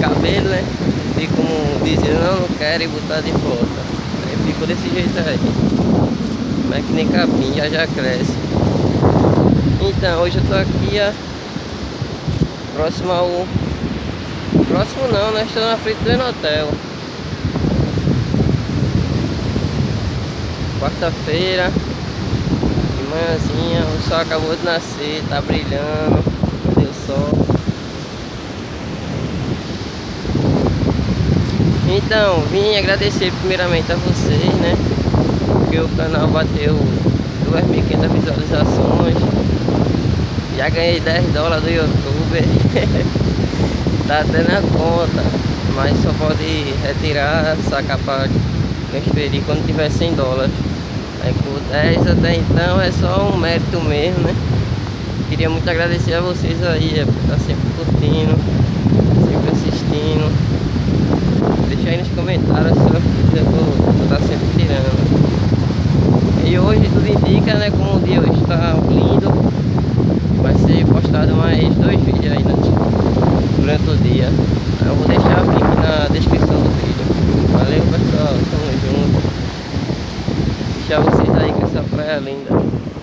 cabelo, né? Fico dizendo, não quero e botar de volta. Aí fico desse jeito aí. Mas que nem capim, já cresce. Então, hoje eu tô aqui, ó, próximo ao... Próximo não, né? Estou na frente do Enotel. Quarta-feira, de manhãzinha, o sol acabou de nascer, tá brilhando, cadê o sol? Então, vim agradecer primeiramente a vocês, né? Porque o canal bateu 2.500 visualizações. Já ganhei 10 dólares do YouTube. Tá até na conta, mas só pode retirar, sacar para transferir quando tiver 100 dólares. Aí por 10 até então é só um mérito mesmo, né? Queria muito agradecer a vocês aí, por estar sempre curtindo, sempre assistindo. Deixa aí nos comentários se eu vou estar sempre tirando. E hoje tudo indica, né, como o dia hoje está lindo, vai ser postado mais 2 vídeos aí durante o dia. Eu vou deixar o link na descrição do vídeo. Valeu, pessoal, tamo junto. Deixar vocês aí com essa praia linda.